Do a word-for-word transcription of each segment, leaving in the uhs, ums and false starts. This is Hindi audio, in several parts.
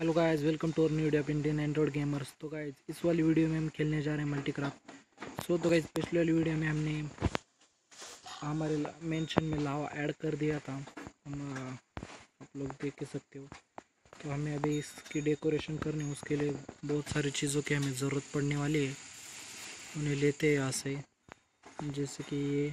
Hello guys, welcome to our new video of Indian android gamers. तो गाइस इस वाली वीडियो में हम खेलने जा रहे हैं मल्टीक्राफ्ट। सो तो गाइस पिछले वाली वीडियो में हमने हमारे मेंशन में लावा ऐड कर दिया था। हम आप लोग देख के सकते हो। तो हमें अभी इसकी डेकोरेशन करनी है, उसके लिए बहुत सारी चीज़ों की हमें ज़रूरत पड़ने वाली है। उन्हें लेते हैं यहाँ से, जैसे कि ये,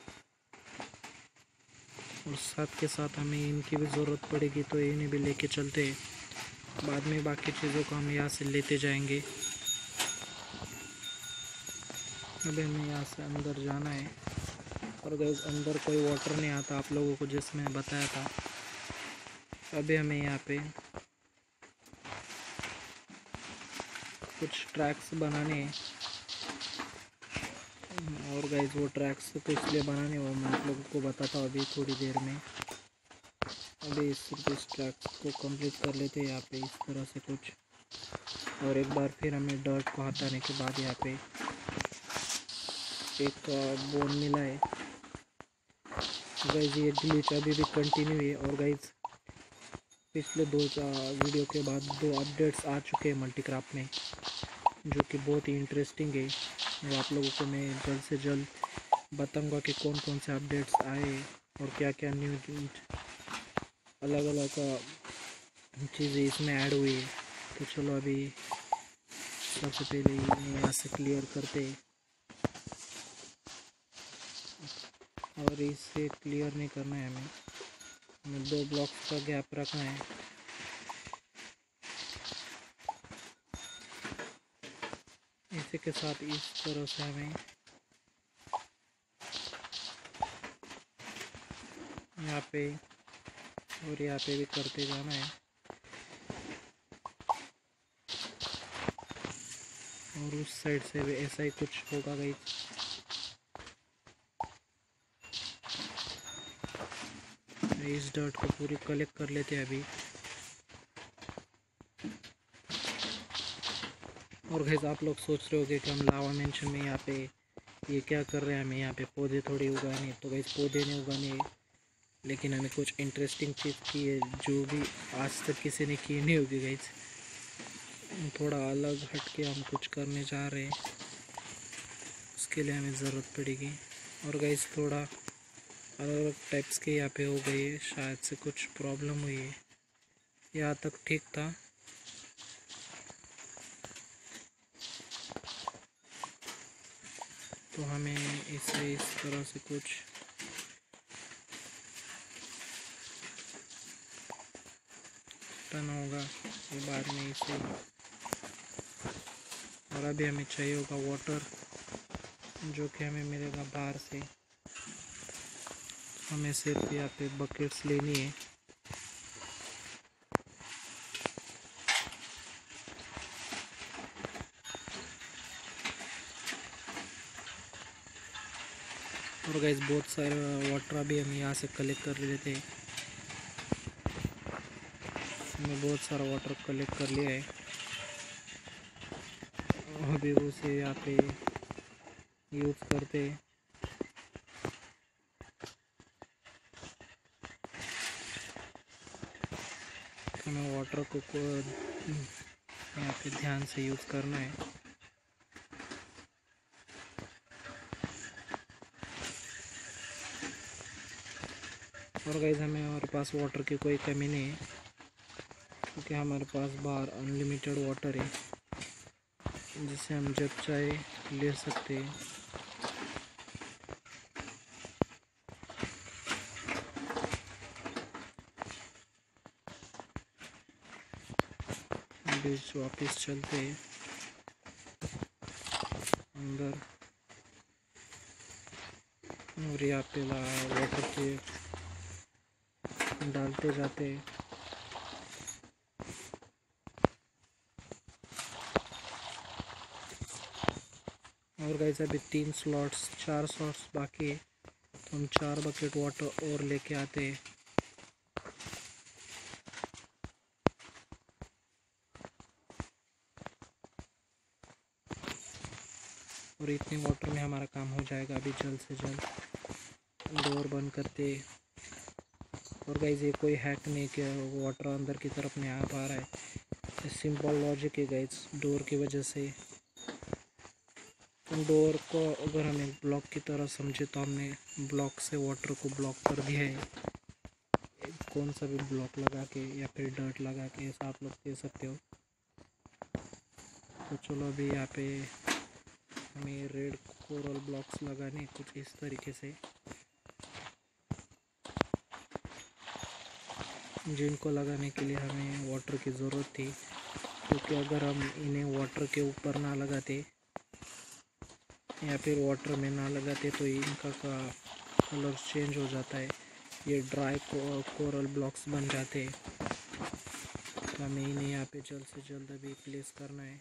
और साथ के साथ हमें इनकी भी ज़रूरत पड़ेगी, तो इन्हें भी लेके चलते हैं। बाद में बाकी चीज़ों को हम यहाँ से लेते जाएंगे। अभी हमें यहाँ से अंदर जाना है, और गाइस अंदर कोई वाटर नहीं आता आप लोगों को, जैसे मैंने बताया था। अभी हमें यहाँ पे कुछ ट्रैक्स बनाने हैं, और गाइस वो ट्रैक्स तो इसलिए बनाने वो मैं आप लोगों को बताता हूँ अभी थोड़ी देर में। अभी इस इस ट्रैक्स को कंप्लीट कर लेते हैं यहाँ पे इस तरह से कुछ, और एक बार फिर हमें डर्ट को हटाने के बाद यहाँ पे एक बोन मिला है। गाइस ये ग्लिच अभी भी कंटिन्यू है, और गाइस पिछले दो वीडियो के बाद दो अपडेट्स आ चुके हैं मल्टीक्राफ्ट में, जो कि बहुत ही इंटरेस्टिंग है। वो आप लोगों को मैं जल्द से जल्द बताऊंगा कि कौन कौन से अपडेट्स आए और क्या क्या न्यू अलग अलग चीज़ें इसमें ऐड हुई है। तो चलो अभी सबसे पहले यहाँ से क्लियर करते हैं, और इसे क्लियर नहीं करना है हमें, हमें दो ब्लॉक्स का गैप रखना है। इसी के साथ इस तरह से हमें यहाँ पे और यहाँ पे भी करते जाना है, और उस साइड से भी ऐसा ही कुछ होगा गाइस। इस डर्ट को पूरी कलेक्ट कर लेते हैं अभी। और गाइस आप लोग सोच रहे होंगे कि हम लावा मेंशन में यहाँ पे ये क्या कर रहे हैं, हमें यहाँ पे पौधे थोड़ी उगाने। तो गाइस पौधे नहीं उगाने, लेकिन हमें कुछ इंटरेस्टिंग चीज़ की है जो भी आज तक किसी ने की नहीं होगी गाइस। थोड़ा अलग हट के हम कुछ करने जा रहे हैं, उसके लिए हमें ज़रूरत पड़ेगी। और गाइस थोड़ा अलग अलग टाइप्स के यहाँ पे हो गई है, शायद से कुछ प्रॉब्लम हुई है। यहाँ तक ठीक था, तो हमें इसे इस तरह से कुछ हटाना होगा, ये बाद में इसे। और अभी हमें चाहिए होगा वाटर, जो कि हमें मिलेगा बाहर से। हमें सिर्फ यहाँ पे बकेट्स लेनी है। और गाइस बहुत सारे वाटर अभी हम यहाँ से कलेक्ट कर लेते हैं। हमने बहुत सारा वाटर कलेक्ट कर लिया है, अभी उसे यहाँ पे यूज़ करते हैं। हमें वाटर को यहाँ पे ध्यान से यूज़ करना है। और गाइस हमें हमारे पास वाटर की कोई कमी नहीं है, क्योंकि हमारे पास बाहर अनलिमिटेड वाटर है, जिसे हम जब चाहे ले सकते हैं। बीच वापस चलते हैं अंदर, और यहाँ पे वाटर के डालते जाते हैं। और गाइस अभी तीन स्लॉट्स चार स्लॉट्स बाकी है, तो हम चार बकेट वाटर और लेके आते हैं। और इतने वाटर में हमारा काम हो जाएगा अभी जल्द से जल्द। डोर बंद करते, और गाइज ये कोई हैक नहीं किया, वाटर अंदर की तरफ नहीं आ पा रहा है। सिंपल लॉजिक है गाइज, डोर की वजह से। डोर को अगर हम एक ब्लॉक की तरह समझे तो हमने ब्लॉक से वाटर को ब्लॉक कर दिया है, कौन सा भी ब्लॉक लगा के या फिर डर्ट लगा के, ऐसा आप लोग कह सकते हो। तो चलो अभी यहाँ पे हमें रेड कोरल ब्लॉक्स लगाने कुछ इस तरीके से, जिनको लगाने के लिए हमें वाटर की ज़रूरत थी, क्योंकि अगर हम इन्हें वाटर के ऊपर ना लगाते या फिर वाटर में ना लगाते तो इनका का कलर चेंज हो जाता है, ये ड्राई को, कोरल ब्लॉक्स बन जाते हैं। तो हमें इन्हें यहाँ पे जल्द से जल्द अभी प्लेस करना है।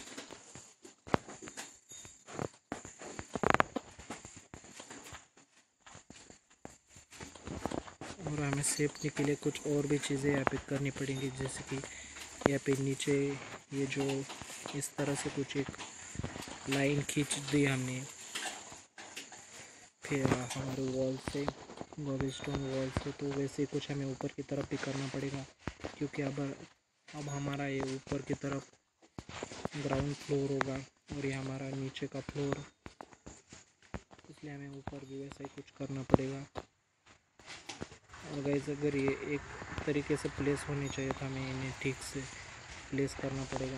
और हमें सेफ्टी के लिए कुछ और भी चीज़ें यहाँ पे करनी पड़ेंगी, जैसे कि यहाँ पे नीचे ये जो इस तरह से कुछ एक लाइन खींच दी हमने, फिर हमारे वॉल से, गोल्डस्टोन वॉल से, तो वैसे ही कुछ हमें ऊपर की तरफ भी करना पड़ेगा, क्योंकि अब अब हमारा ये ऊपर की तरफ ग्राउंड फ्लोर होगा और ये हमारा नीचे का फ्लोर, इसलिए हमें ऊपर भी वैसा ही कुछ करना पड़ेगा। और गाइस अगर ये एक तरीके से प्लेस होनी चाहिए तो हमें इन्हें ठीक से प्लेस करना पड़ेगा।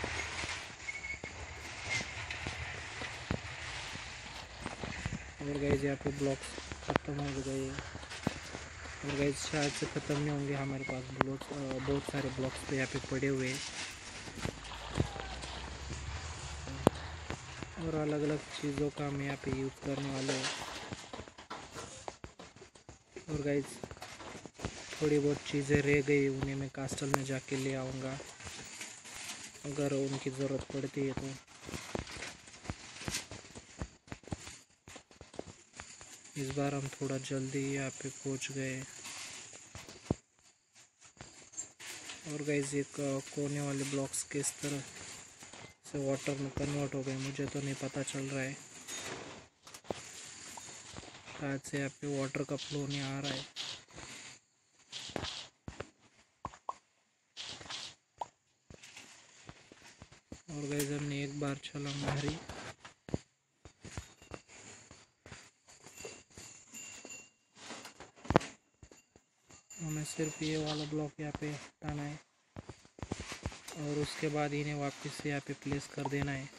और गाइस यहाँ पे ब्लॉक्स ख़त्म हो गए, और गाइस शायद से ख़त्म नहीं होंगे, हमारे पास ब्लॉक्स बहुत सारे ब्लॉक्स पे यहाँ पे पड़े हुए हैं, और अलग अलग चीज़ों का हम यहाँ पे यूज़ करने वाले हैं। और गाइस थोड़ी बहुत चीज़ें रह गई, उन्हें मैं कास्टल में जाके ले आऊँगा अगर उनकी ज़रूरत पड़ती है तो। इस बार हम थोड़ा जल्दी यहाँ पे पहुँच गए। और गाइस ये कोने वाले ब्लॉक्स किस तरह से वाटर में कन्वर्ट हो गए मुझे तो नहीं पता चल रहा है, शायद से यहाँ पे वाटर का फ्लो नहीं आ रहा है। और गाइस हमने एक बार छलांग मारी, हमें सिर्फ ये वाला ब्लॉक यहाँ पे हटाना है और उसके बाद इन्हें वापस से यहाँ पे प्लेस कर देना है।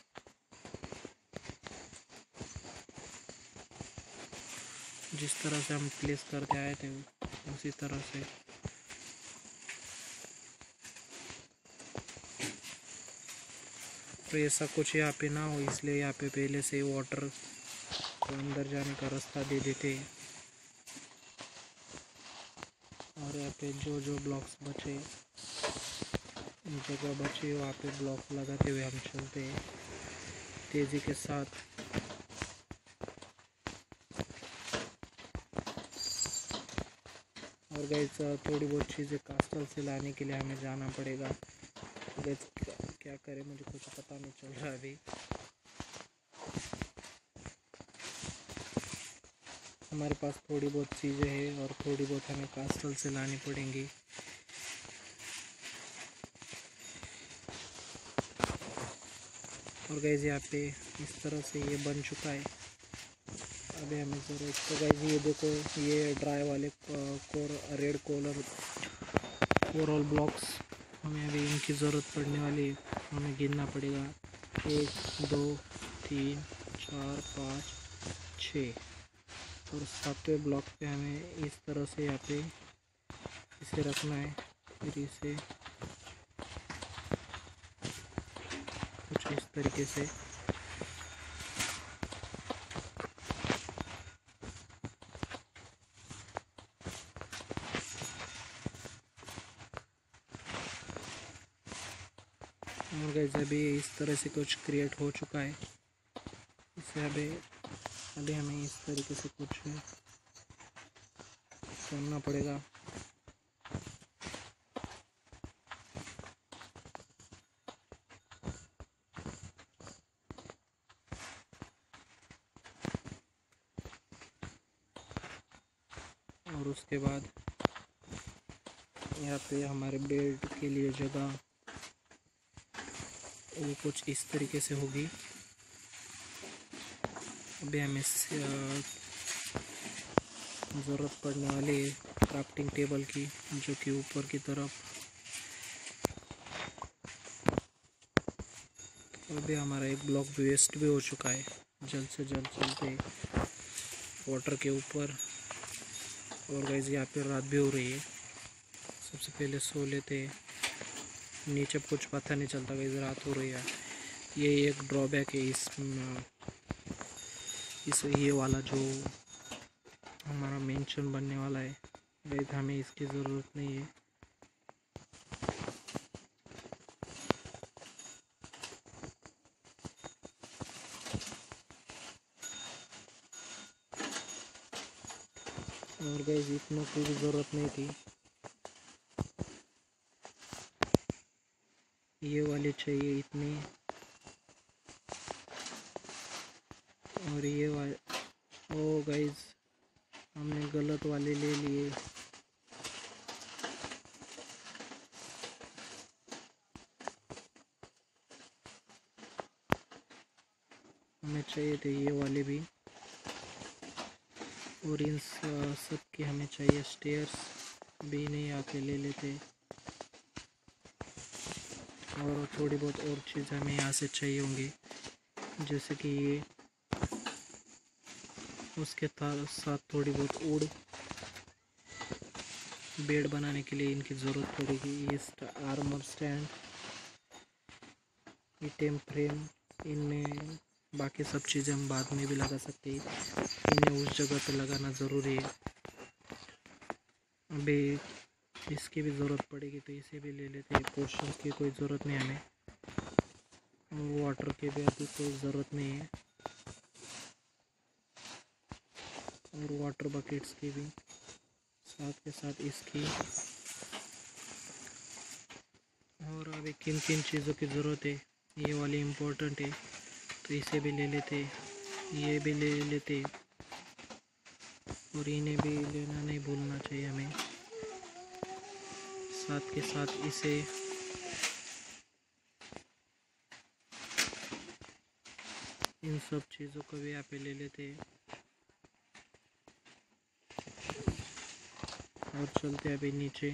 जिस तरह से हम प्लेस करते आए थे उसी तरह से। तो ऐसा कुछ यहाँ पे ना हो, इसलिए यहाँ पे पहले से ही वाटर को अंदर जाने का रास्ता दे देते हैं। और यहाँ पे जो जो ब्लॉक्स बचे, जगह बचे, वहाँ पे ब्लॉक लगाते हुए हम चलते हैं तेज़ी के साथ। और गाइस थोड़ी बहुत चीज़ें कास्टल से लाने के लिए हमें जाना पड़ेगा। गाइस क्या करें मुझे कुछ पता नहीं चल रहा अभी। हमारे पास थोड़ी बहुत चीज़ें हैं और थोड़ी बहुत हमें कास्टल से लानी पड़ेंगी। और गाइस यहाँ पे इस तरह से ये बन चुका है। अभी हमें ज़रूरत, तो गाइस ये देखो, ये ड्राई वाले core red colour coral blocks हमें अभी इनकी ज़रूरत पड़ने वाली है। हमें गिनना पड़ेगा, एक दो तीन चार पाँच छः, और सातवें ब्लॉक पे हमें इस तरह से यहाँ पे इसे रखना है, फिर इसे कुछ इस तरीके से। और गाइस अभी इस तरह से कुछ क्रिएट हो चुका है। इसे अभी अभी हमें इस तरीके से कुछ करना पड़ेगा। और उसके बाद यहाँ पे हमारे बेड के लिए जगह वो कुछ इस तरीके से होगी। अभी हमें ज़रूरत पड़ने वाली है क्राफ्टिंग टेबल की, जो कि ऊपर की तरफ। अभी हमारा एक ब्लॉक वेस्ट भी हो चुका है। जल्द से जल्द चलते वाटर के ऊपर। और गाइस यहाँ पे रात भी हो रही है, सबसे पहले सो लेते। नीचे कुछ पता नहीं चलता गाइस रात हो रही है। ये एक ड्रॉबैक है इस इस ये वाला जो हमारा मेंशन बनने वाला है गाइस, हमें इसकी ज़रूरत नहीं है। और गाइस इतना की भी ज़रूरत नहीं थी, ये वाले चाहिए इतने। और ये वाले, ओ गाइस हमने गलत वाले ले लिए। हमें चाहिए थे ये वाले भी। और इन सब के हमें चाहिए स्टेयर्स भी, नहीं आके ले लेते। और थोड़ी बहुत और चीज़ हमें यहाँ से चाहिए होंगी, जैसे कि ये। उसके साथ थोड़ी बहुत वुड बेड बनाने के लिए इनकी ज़रूरत पड़ेगी। ये आर्मर स्टैंड, ये टेम फ्रेम, इनमें बाकी सब चीज़ें हम बाद में भी लगा सकते हैं, इन्हें उस जगह पे लगाना ज़रूरी है। अभी इसकी भी ज़रूरत पड़ेगी तो इसे भी ले लेते हैं। पोर्शन की कोई ज़रूरत नहीं हमें, वाटर की भी अभी कोई ज़रूरत नहीं है, और वाटर बकेट्स की भी साथ के साथ इसकी। और अभी किन किन चीज़ों की ज़रूरत है, ये वाली इम्पोर्टेंट है तो इसे भी ले लेते, ये भी ले लेते, और इन्हें भी लेना नहीं भूलना चाहिए हमें। साथ के साथ इसे इन सब चीज़ों को भी यहाँ पे ले लेते हैं। और चलते हैं अभी नीचे,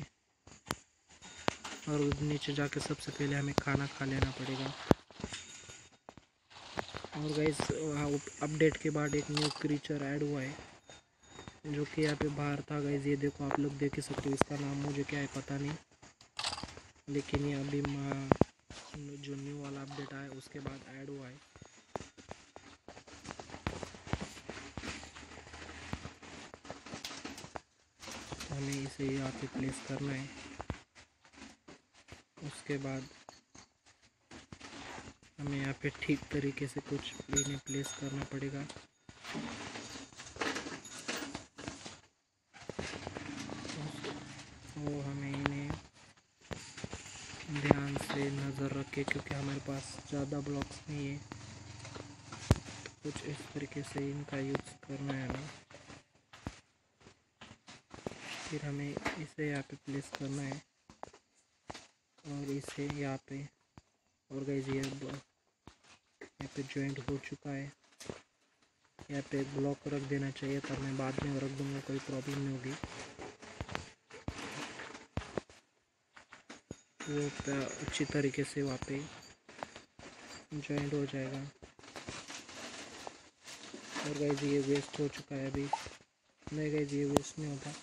और नीचे जाके सबसे पहले हमें खाना खा लेना पड़ेगा। और गाइस अपडेट के बाद एक न्यू क्रीचर ऐड हुआ है, जो कि यहाँ पे बाहर था गाइस। ये देखो, आप लोग देख ही सकते हो, इसका नाम मुझे क्या है पता नहीं, लेकिन ये अभी जो न्यू वाला अपडेट आया उसके बाद ऐड हुआ है। हमें इसे यहाँ पे प्लेस करना है। उसके बाद हमें यहाँ पे ठीक तरीके से कुछ इन्हें प्लेस करना पड़ेगा। वो हमें इन्हें ध्यान से नज़र रखे, क्योंकि हमारे पास ज़्यादा ब्लॉक्स नहीं है, तो कुछ इस तरीके से इनका यूज़ करना है हमें। फिर हमें इसे यहाँ पे प्लेस करना है, और इसे यहाँ पे, और गाइस ये यहाँ पे जॉइंट हो चुका है। यहाँ पे ब्लॉक रख देना चाहिए था, मैं बाद में रख दूंगा, कोई प्रॉब्लम नहीं होगी। वो अच्छी तरीके से वहाँ पे जॉइंट हो जाएगा। और गाइस ये वेस्ट हो चुका है अभी, नहीं गाइस ये वेस्ट नहीं होता।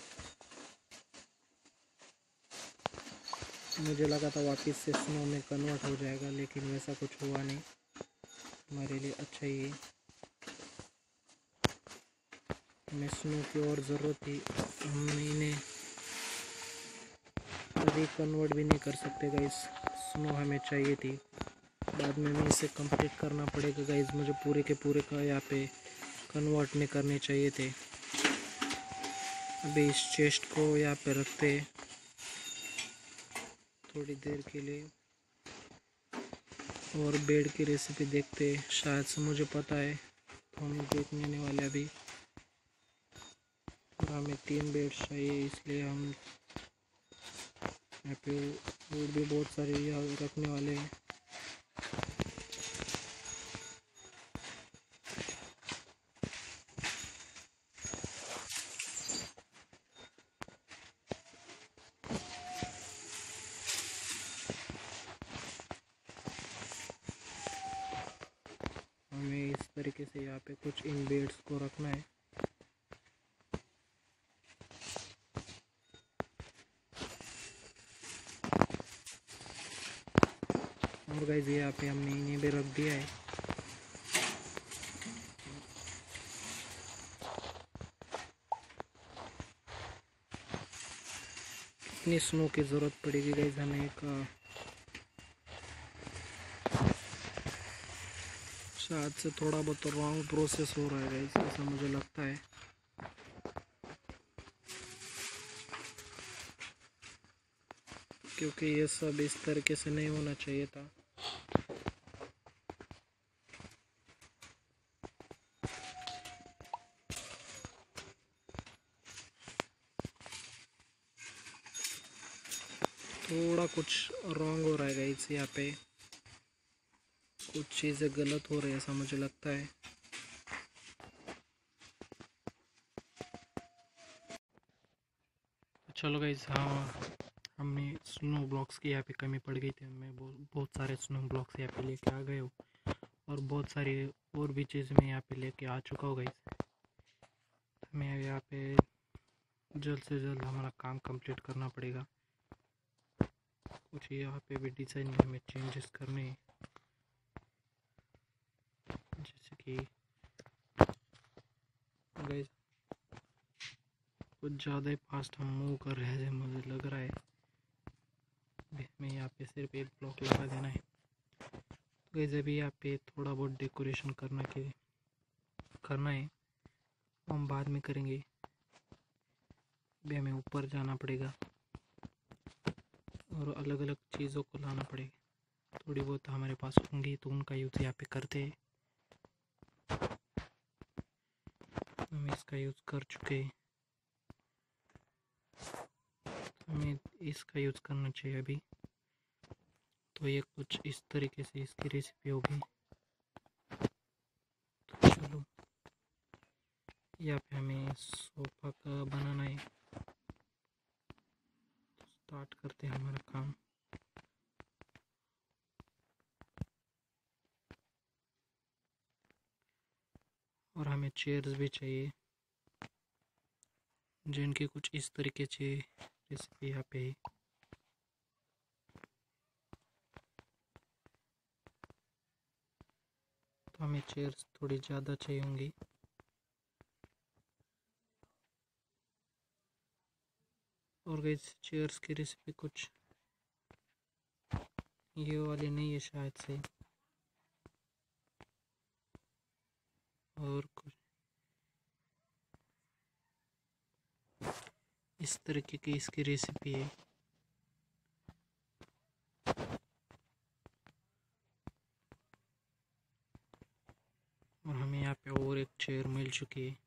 मुझे लगा था वापस से स्नो में कन्वर्ट हो जाएगा, लेकिन वैसा कुछ हुआ नहीं, हमारे लिए अच्छा ही है। हमें स्नो की और ज़रूरत थी, हम इन्हें अभी कन्वर्ट भी नहीं कर सकते गाइस, स्नो हमें चाहिए थी। बाद में मैं इसे कंप्लीट करना पड़ेगा गाइस, मुझे पूरे के पूरे का यहाँ पे कन्वर्ट नहीं करने चाहिए थे। अभी इस चेस्ट को यहाँ पे रखते हैं थोड़ी देर के लिए, और बेड की रेसिपी देखते, शायद से मुझे पता है तो हम देखने आने वाले अभी। और हमें तीन बेड चाहिए, इसलिए हम यहाँ पे वुड भी बहुत सारे यहाँ रखने वाले हैं। हमें इस तरीके से यहाँ पे कुछ इन बेड्स को रखना है। और गाइस यहाँ पे हमने इन्हें भी रख दिया है। कितनी स्नो की ज़रूरत पड़ेगी गाइस हमें एक शायद से थोड़ा बहुत रॉन्ग प्रोसेस हो रहा है गाइस, ऐसा मुझे लगता है। क्योंकि ये सब इस तरीके से नहीं होना चाहिए था। थोड़ा कुछ रॉन्ग हो रहा है गाइस, यहाँ पे कुछ चीज़ें गलत हो रही है ऐसा मुझे लगता है। चलो गाइस, हाँ हमें स्नो ब्लॉक्स की यहाँ पे कमी पड़ गई थी। मैं बहुत सारे स्नो ब्लॉक्स यहाँ पे लेके आ गए हूँ और बहुत सारी और भी चीज़ मैं यहाँ पे लेके आ चुका हूँ गाइस। हमें यहाँ पे जल्द से जल्द हमारा काम कंप्लीट करना पड़ेगा। कुछ यहाँ पे भी डिज़ाइन में हमें चेंजेस करने हैं, जैसे कि गाइस कुछ ज़्यादा ही फास्ट हम मूव कर रहे हैं मुझे लग रहा है। हमें यहाँ पे सिर्फ एक ब्लॉक लगा देना है। तो गाइस अभी यहाँ पे थोड़ा बहुत डेकोरेशन करना के करना है, हम बाद में करेंगे। अभी हमें ऊपर जाना पड़ेगा और अलग अलग चीज़ों को लाना पड़ेगा। थोड़ी बहुत हमारे पास होंगी तो उनका यूज़ यहाँ पे करते हैं। हम इसका यूज़ कर चुके हैं, हमें इसका यूज़ करना चाहिए अभी। तो ये कुछ इस तरीके से इसकी रेसिपी होगी। तो चलो यहाँ पे हमें सोफा का बनाना है, तो स्टार्ट करते हैं हमारा काम। और हमें चेयर्स भी चाहिए जिनकी कुछ इस तरीके से रेसिपी यहाँ पे है। तो हमें चेयर्स थोड़ी ज़्यादा चाहिए होंगी। और गाइस चेयर्स की रेसिपी कुछ ये वाली नहीं है शायद से, और कुछ इस तरीके की इसकी रेसिपी है। और हमें यहाँ पे और एक चेयर मिल चुकी है,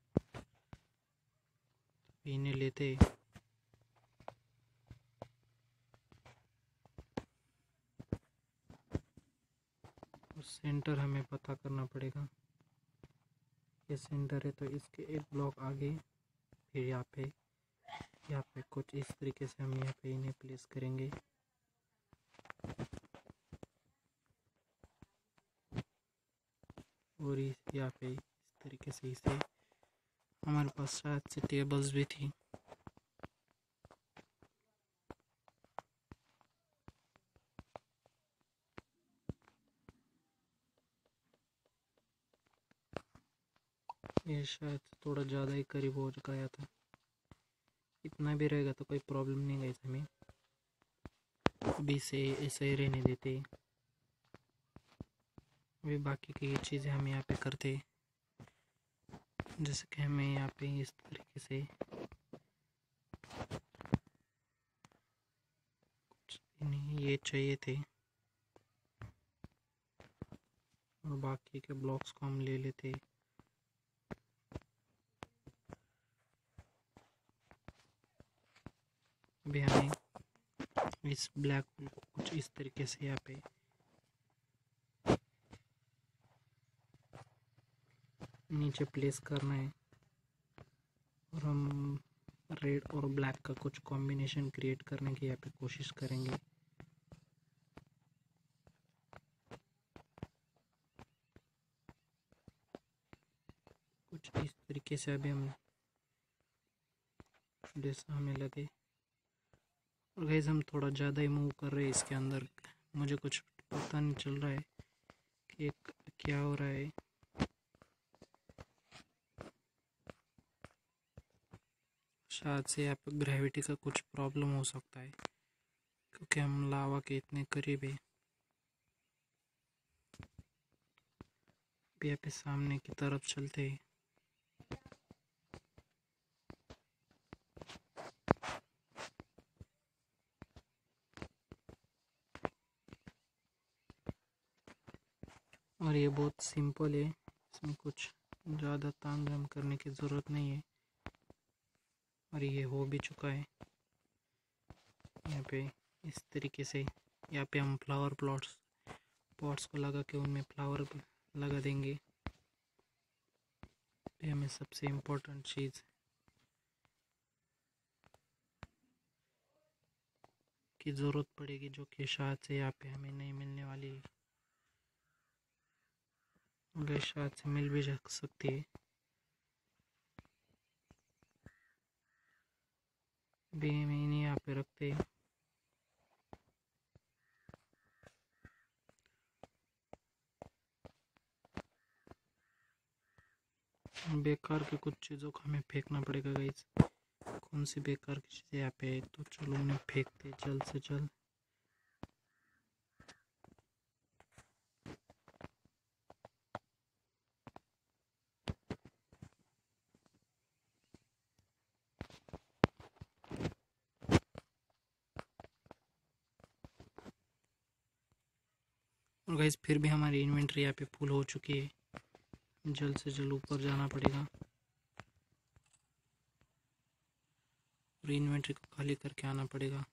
तो इन्हें लेते हैं। और सेंटर हमें पता करना पड़ेगा। ये सेंटर है तो इसके एक ब्लॉक आगे फिर यहाँ पे यहाँ पे कुछ इस तरीके से हम यहाँ पे इन्हें प्लेस करेंगे। और इस यहाँ पे इस तरीके से इसे हमारे पास शायद से टेबल्स भी थी। ये शायद थोड़ा ज़्यादा ही करीब हो गया था, इतना भी रहेगा तो कोई प्रॉब्लम नहीं गई हमें। अभी से ऐसे ही रहने देते। अभी बाकी की चीज़ें हम यहाँ पे करते, जैसे कि हमें यहाँ पे इस तरीके से कुछ ये चाहिए थे और बाकी के ब्लॉक्स को हम ले लेते। अभी हमें इस ब्लैक होल को कुछ इस तरीके से यहाँ पे नीचे प्लेस करना है और हम रेड और ब्लैक का कुछ कॉम्बिनेशन क्रिएट करने की यहाँ पे कोशिश करेंगे। कुछ इस तरीके से अभी हम जैसा हमें लगे। और गाइस हम थोड़ा ज़्यादा ही मूव कर रहे हैं इसके अंदर, मुझे कुछ पता नहीं चल रहा है कि क्या हो रहा है। शायद से यहाँ पे ग्रेविटी का कुछ प्रॉब्लम हो सकता है क्योंकि हम लावा के इतने करीब है। अभी यहाँ पे सामने की तरफ चलते हैं। और ये बहुत सिंपल है, इसमें कुछ ज़्यादा तामझाम करने की ज़रूरत नहीं है। और ये हो भी चुका है। यहाँ पे इस तरीके से यहाँ पे हम फ्लावर प्लॉट्स पॉट्स को लगा के उनमें फ्लावर लगा देंगे। ये हमें सबसे इम्पोर्टेंट चीज़ की ज़रूरत पड़ेगी, जो कि शायद से यहाँ पे हमें नहीं मिलने वाली है, मगर शायद से मिल भी जा सकती है। भी हमें इन्हें यहाँ पे रखते हैं। बेकार की कुछ चीज़ों को हमें फेंकना पड़ेगा गाइस। कौन सी बेकार की चीज़ें यहाँ पे है, तो चलो उन्हें फेंकते जल्द से जल्द। और गाइस फिर भी हमारी इन्वेंट्री यहाँ पे फुल हो चुकी है, जल्द से जल्द ऊपर जाना पड़ेगा और इन्वेंट्री को खाली करके आना पड़ेगा।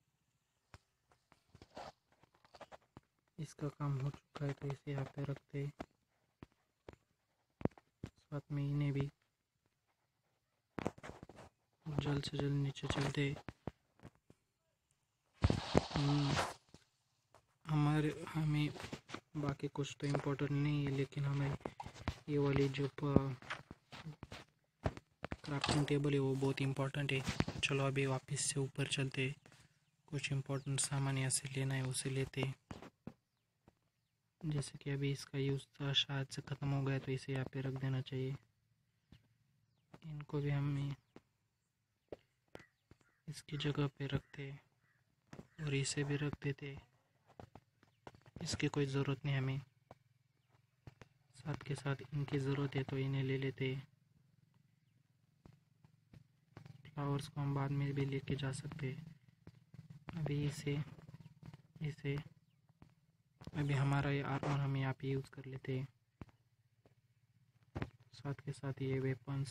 इसका काम हो चुका है तो इसे यहाँ पे रखते हैं, साथ में इन्हें भी। जल्द से जल्द नीचे चलते। हमारे हमें बाकी कुछ तो इम्पोर्टेंट नहीं है, लेकिन हमें ये वाली जो क्राफ्टिंग टेबल है वो बहुत इम्पोर्टेंट है। चलो अभी वापस से ऊपर चलते, कुछ इम्पोर्टेंट सामान यहाँ से लेना है उसे लेते। जैसे कि अभी इसका यूज़ शायद से ख़त्म हो गया तो इसे यहाँ पे रख देना चाहिए। इनको भी हम इसकी जगह पे रखते और इसे भी रख देते, इसकी कोई ज़रूरत नहीं हमें। साथ के साथ इनकी ज़रूरत है तो इन्हें ले लेते। फ्लावर्स को हम बाद में भी लेके जा सकते। अभी इसे इसे अभी हमारा ये आर्मर हम यहाँ पे यूज़ कर लेते हैं, साथ के साथ ये वेपन्स।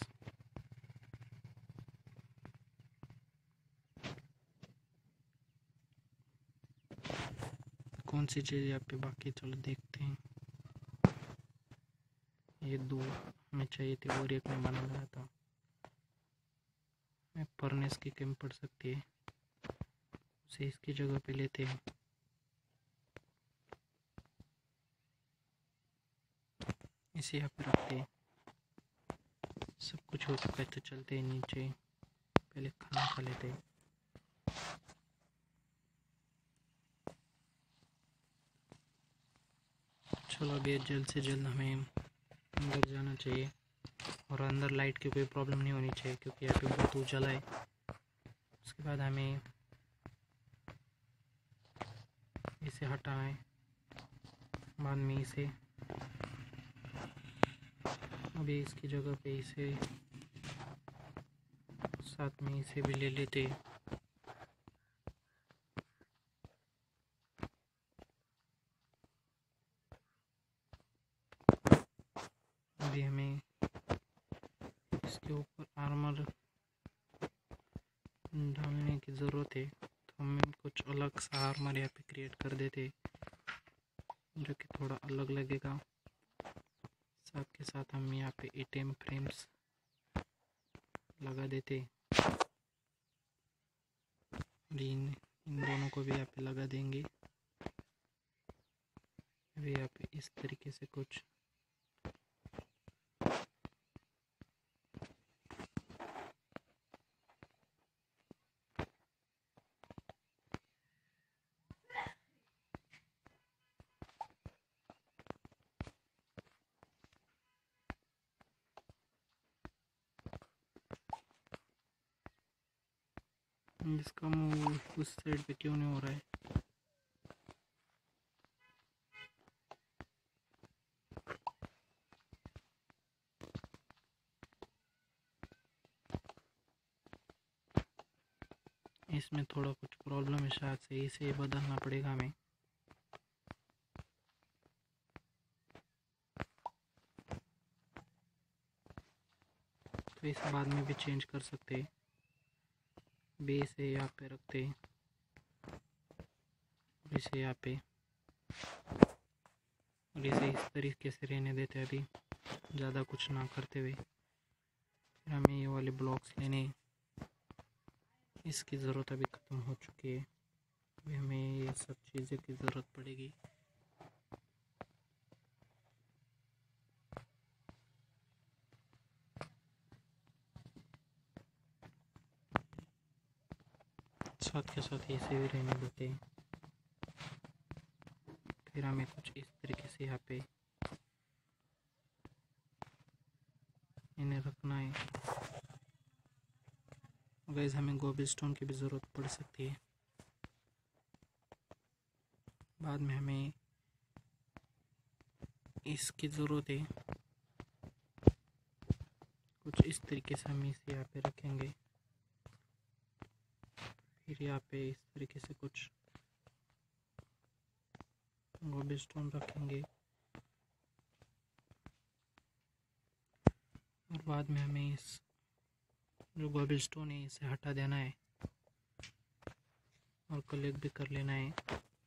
कौन सी चीज़ यहाँ पे बाकी, चलो देखते हैं। ये दो हमें चाहिए थे और एक में बना रहा था। फर्नेस की कमी पड़ सकती है, उसे इसकी जगह पे लेते हैं। इसे यहाँ पे रखते हैं। सब कुछ हो चुका है तो चलते हैं नीचे, पहले खाना खा लेते हैं। चलो अभी जल्द से जल्द हमें अंदर जाना चाहिए और अंदर लाइट की कोई प्रॉब्लम नहीं होनी चाहिए क्योंकि यहाँ पे बहुत उजाला है। उसके बाद हमें इसे हटाना है, बाद में इसे अभी इसकी जगह पे इसे साथ में इसे भी ले लेते। अभी हमें इसके ऊपर आर्मर डालने की ज़रूरत है तो हम कुछ अलग सा आर्मर यहाँ पे क्रिएट कर देते जो कि थोड़ा अलग लगेगा। साथ के साथ हम यहाँ पे एटीएम फ्रेम्स लगा देते। इन इन दोनों को भी यहाँ पे लगा देंगे। अभी यहाँ पे इस तरीके से कुछ इसका मूव उस साइड पे क्यों नहीं हो रहा है? इसमें थोड़ा कुछ प्रॉब्लम है, शायद से इसे बदलना पड़ेगा हमें। तो इस बाद में भी चेंज कर सकते। बी से यहाँ पे रखते, इसे यहाँ पे, और इसे इस तरीके से रहने देते अभी, ज़्यादा कुछ ना करते हुए। फिर हमें ये वाले ब्लॉक्स लेने, इसकी ज़रूरत अभी ख़त्म हो चुकी है। अभी हमें ये सब चीज़ें की ज़रूरत पड़ेगी। साथ के साथ इसे भी रहने देते हैं। फिर हमें कुछ इस तरीके से यहाँ पे इन्हें रखना है। गाइस हमें गोबल स्टोन की भी ज़रूरत पड़ सकती है। बाद में हमें इसकी ज़रूरत है। कुछ इस तरीके से हम इसे यहाँ पे रखेंगे। फिर यहाँ पे इस तरीके से कुछ गोबल स्टोन रखेंगे। और बाद में हमें इस जो गोबल स्टोन है इसे हटा देना है और कलेक्ट भी कर लेना है।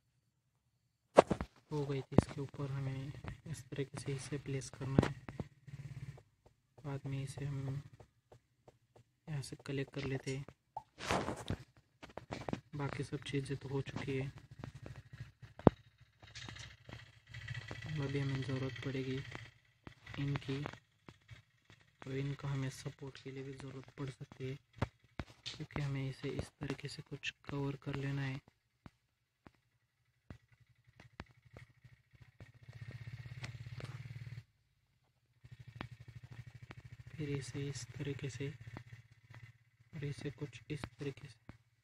हो गई थी, इसके ऊपर हमें इस तरीके से इसे प्लेस करना है। बाद में इसे हम यहाँ से कलेक्ट कर लेते हैं। बाकी सब चीज़ें तो हो चुकी है। अभी हमें ज़रूरत पड़ेगी इनकी, तो इनका हमें सपोर्ट के लिए भी ज़रूरत पड़ सकती है, क्योंकि हमें इसे इस तरीके से कुछ कवर कर लेना है। फिर इसे इस तरीके से और इसे कुछ इस तरीके से।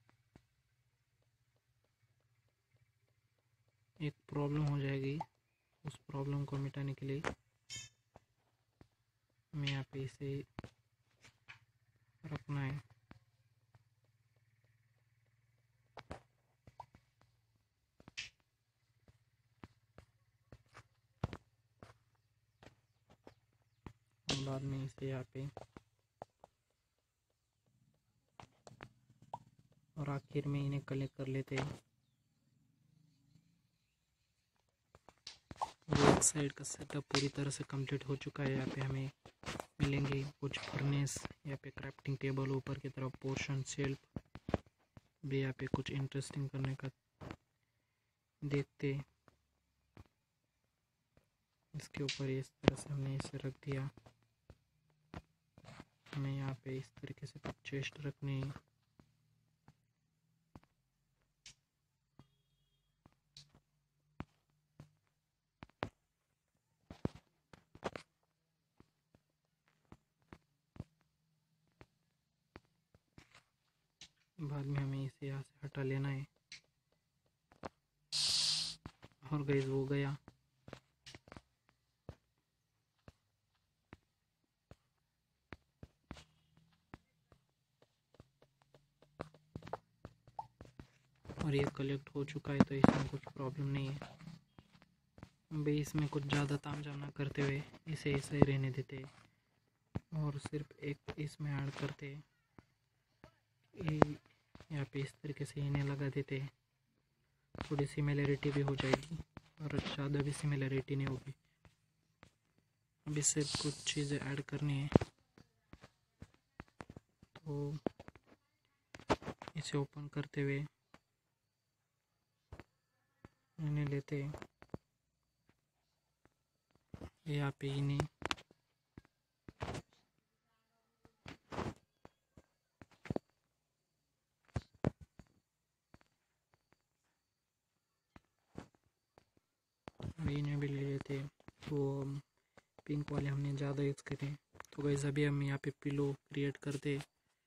एक प्रॉब्लम हो जाएगी, उस प्रॉब्लम को मिटाने के लिए हमें यहाँ पे इसे रखना है। और बाद में इसे यहाँ पे, और आखिर में इन्हें कलेक्ट कर लेते हैं। एक साइड का सेटअप पूरी तरह से कंप्लीट हो चुका है। यहाँ पे हमें मिलेंगे कुछ फर्नेस, यहाँ पे क्राफ्टिंग टेबल, ऊपर की तरफ पोर्शन शेल्फ भी। यहाँ पे कुछ इंटरेस्टिंग करने का देखते, इसके ऊपर इस तरह से हमने इसे रख दिया। हमें यहाँ पे इस तरीके से कुछ चेस्ट रखनी है। बाद में हमें इसे यहाँ से हटा लेना है। और गाइस हो गया। और ये कलेक्ट हो चुका है, तो इसमें कुछ प्रॉब्लम नहीं है। भाई इसमें कुछ ज़्यादा तामझाम ना करते हुए इसे ऐसे ही रहने देते और सिर्फ एक इसमें ऐड करते। यहाँ पे इस तरीके से इन्हें लगा देते हैं, थोड़ी सिमिलरिटी भी हो जाएगी और ज़्यादा भी सिमिलरिटी नहीं होगी। अभी सिर्फ कुछ चीज़ें ऐड करनी है, तो इसे ओपन करते हुए इन्हें लेते हैं, यहाँ पे इन्हें इन्हें भी ले लेते हैं। तो पिंक वाले हमने ज़्यादा यूज़ करे। तो गाइस अभी हम यहाँ पे पिलो क्रिएट करते,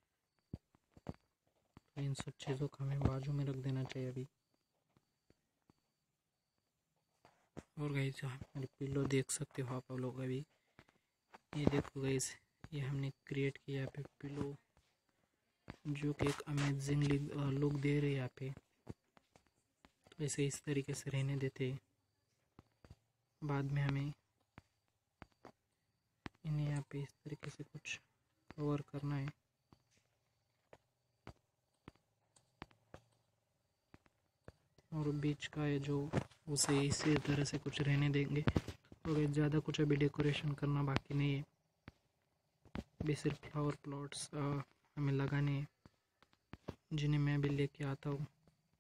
तो इन सब चीज़ों को हमें बाजू में रख देना चाहिए अभी। और गाइस मेरे पिलो देख सकते हो आप लोग, अभी ये देखो गाइस, ये हमने क्रिएट किया यहाँ पे पिलो, जो कि एक अमेजिंगली लुक दे रहे हैं यहाँ पे। तो ऐसे इस तरीके से रहने देते, बाद में हमें इन्हें यहाँ पे इस तरीके से कुछ कवर करना है। और बीच का है जो, उसे इसी तरह से कुछ रहने देंगे। और ज़्यादा कुछ अभी डेकोरेशन करना बाकी नहीं है, अभी सिर्फ फ्लावर प्लॉट्स हमें लगाने हैं, जिन्हें मैं भी लेके आता हूँ।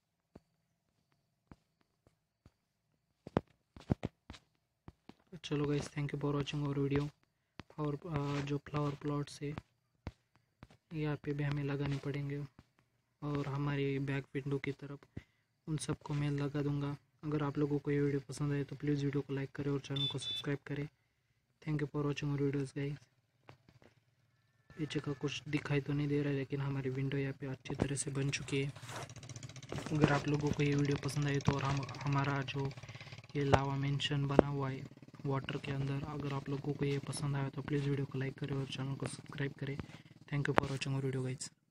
चलो guys, thank you for watching our video. और जो फ्लावर प्लॉट्स है यहाँ पे भी हमें लगाने पड़ेंगे, और हमारी बैक विंडो की तरफ उन सबको मैं लगा दूंगा। अगर आप लोगों को ये वीडियो पसंद आए तो प्लीज़ वीडियो को लाइक करें और चैनल को सब्सक्राइब करें। Thank you for watching our videos guys. पीछे का कुछ दिखाई तो नहीं दे रहा है, लेकिन हमारी विंडो यहाँ पे अच्छी तरह से बन चुकी है। अगर आप लोगों को ये वीडियो पसंद आए तो, और हम हमारा जो ये लावा मेंशन बना हुआ है वाटर के अंदर, अगर आप लोगों को ये पसंद आया तो प्लीज़ वीडियो को लाइक करें और चैनल को सब्सक्राइब करें। Thank you for watching our video guys.